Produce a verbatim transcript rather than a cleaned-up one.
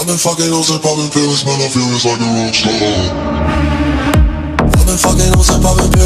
I've been fucking hoes and popping pills, man, I feel it's like a rock star.